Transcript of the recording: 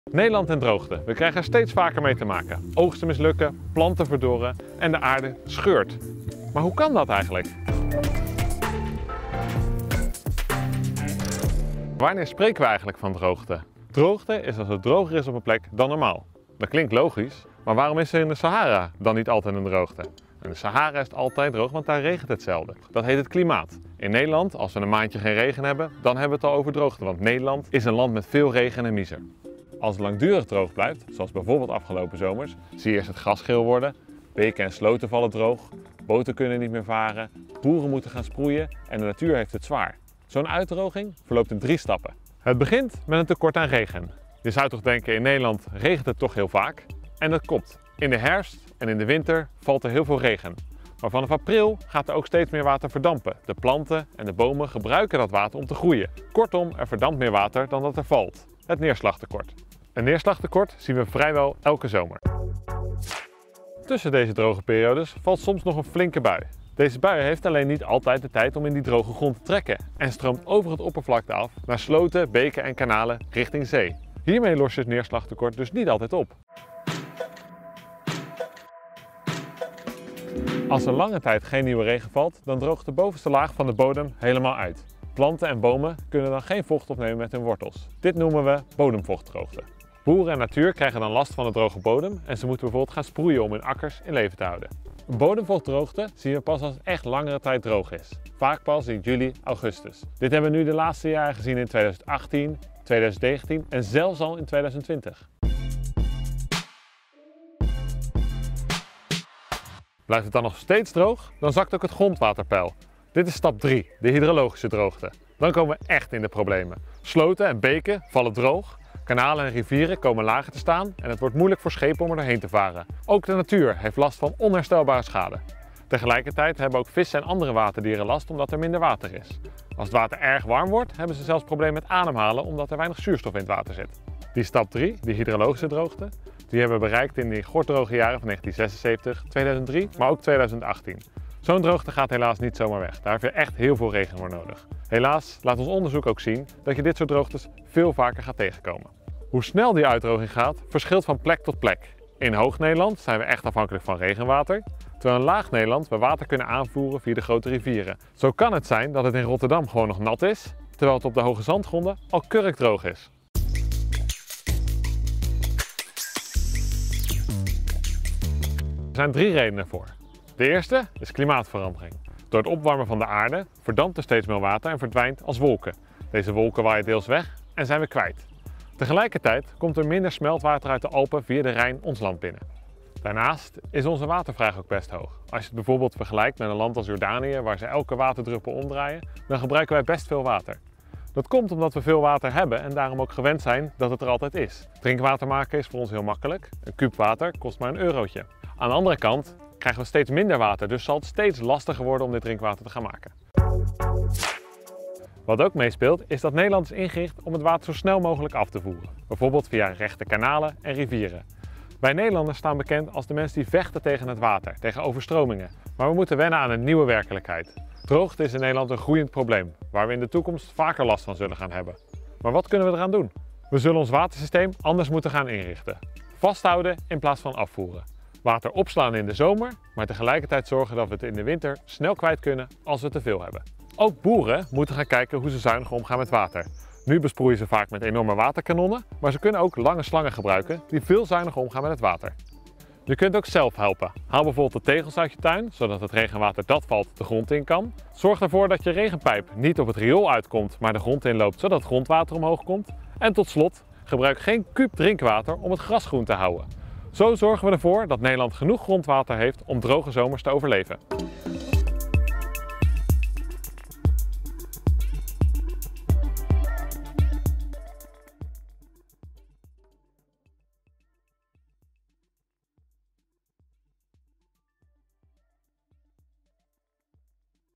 Nederland en droogte. We krijgen er steeds vaker mee te maken. Oogsten mislukken, planten verdorren en de aarde scheurt. Maar hoe kan dat eigenlijk? Wanneer spreken we eigenlijk van droogte? Droogte is als het droger is op een plek dan normaal. Dat klinkt logisch, maar waarom is er in de Sahara dan niet altijd een droogte? In de Sahara is het altijd droog, want daar regent het zelden. Dat heet het klimaat. In Nederland, als we een maandje geen regen hebben, dan hebben we het al over droogte. Want Nederland is een land met veel regen en miser. Als het langdurig droog blijft, zoals bijvoorbeeld afgelopen zomers, zie je eerst het gras geel worden, beken en sloten vallen droog, boten kunnen niet meer varen, boeren moeten gaan sproeien en de natuur heeft het zwaar. Zo'n uitdroging verloopt in 3 stappen. Het begint met een tekort aan regen. Je zou toch denken, in Nederland regent het toch heel vaak? En dat klopt. In de herfst en in de winter valt er heel veel regen. Maar vanaf april gaat er ook steeds meer water verdampen. De planten en de bomen gebruiken dat water om te groeien. Kortom, er verdampt meer water dan dat er valt. Het neerslagtekort. Een neerslagtekort zien we vrijwel elke zomer. Tussen deze droge periodes valt soms nog een flinke bui. Deze bui heeft alleen niet altijd de tijd om in die droge grond te trekken en stroomt over het oppervlakte af naar sloten, beken en kanalen richting zee. Hiermee lost je het neerslagtekort dus niet altijd op. Als er lange tijd geen nieuwe regen valt, dan droogt de bovenste laag van de bodem helemaal uit. Planten en bomen kunnen dan geen vocht opnemen met hun wortels. Dit noemen we bodemvochtdroogte. Boeren en natuur krijgen dan last van de droge bodem en ze moeten bijvoorbeeld gaan sproeien om hun akkers in leven te houden. Een bodemvochtdroogte zien we pas als het echt langere tijd droog is. Vaak pas in juli, augustus. Dit hebben we nu de laatste jaren gezien in 2018, 2019 en zelfs al in 2020. Blijft het dan nog steeds droog, dan zakt ook het grondwaterpeil. Dit is stap 3, de hydrologische droogte. Dan komen we echt in de problemen. Sloten en beken vallen droog, kanalen en rivieren komen lager te staan en het wordt moeilijk voor schepen om er doorheen te varen. Ook de natuur heeft last van onherstelbare schade. Tegelijkertijd hebben ook vissen en andere waterdieren last omdat er minder water is. Als het water erg warm wordt, hebben ze zelfs problemen met ademhalen omdat er weinig zuurstof in het water zit. Die stap 3, de hydrologische droogte, die hebben we bereikt in die gorddroge jaren van 1976, 2003, maar ook 2018. Zo'n droogte gaat helaas niet zomaar weg. Daar heb je echt heel veel regen voor nodig. Helaas laat ons onderzoek ook zien dat je dit soort droogtes veel vaker gaat tegenkomen. Hoe snel die uitdroging gaat, verschilt van plek tot plek. In Hoog-Nederland zijn we echt afhankelijk van regenwater, terwijl in Laag-Nederland we water kunnen aanvoeren via de grote rivieren. Zo kan het zijn dat het in Rotterdam gewoon nog nat is, terwijl het op de hoge zandgronden al kurkdroog is. Er zijn 3 redenen voor. De eerste is klimaatverandering. Door het opwarmen van de aarde verdampt er steeds meer water en verdwijnt als wolken. Deze wolken waaien deels weg en zijn we kwijt. Tegelijkertijd komt er minder smeltwater uit de Alpen via de Rijn ons land binnen. Daarnaast is onze watervraag ook best hoog. Als je het bijvoorbeeld vergelijkt met een land als Jordanië, waar ze elke waterdruppel omdraaien, dan gebruiken wij best veel water. Dat komt omdat we veel water hebben en daarom ook gewend zijn dat het er altijd is. Drinkwater maken is voor ons heel makkelijk. Een kuub water kost maar een eurotje. Aan de andere kant krijgen we steeds minder water, dus zal het steeds lastiger worden om dit drinkwater te gaan maken. Wat ook meespeelt is dat Nederland is ingericht om het water zo snel mogelijk af te voeren. Bijvoorbeeld via rechte kanalen en rivieren. Wij Nederlanders staan bekend als de mensen die vechten tegen het water, tegen overstromingen. Maar we moeten wennen aan een nieuwe werkelijkheid. Droogte is in Nederland een groeiend probleem, waar we in de toekomst vaker last van zullen gaan hebben. Maar wat kunnen we eraan doen? We zullen ons watersysteem anders moeten gaan inrichten. Vasthouden in plaats van afvoeren. Water opslaan in de zomer, maar tegelijkertijd zorgen dat we het in de winter snel kwijt kunnen als we te veel hebben. Ook boeren moeten gaan kijken hoe ze zuiniger omgaan met water. Nu besproeien ze vaak met enorme waterkanonnen, maar ze kunnen ook lange slangen gebruiken die veel zuiniger omgaan met het water. Je kunt ook zelf helpen. Haal bijvoorbeeld de tegels uit je tuin, zodat het regenwater dat valt de grond in kan. Zorg ervoor dat je regenpijp niet op het riool uitkomt, maar de grond inloopt, zodat het grondwater omhoog komt. En tot slot, gebruik geen kuub drinkwater om het gras groen te houden. Zo zorgen we ervoor dat Nederland genoeg grondwater heeft om droge zomers te overleven.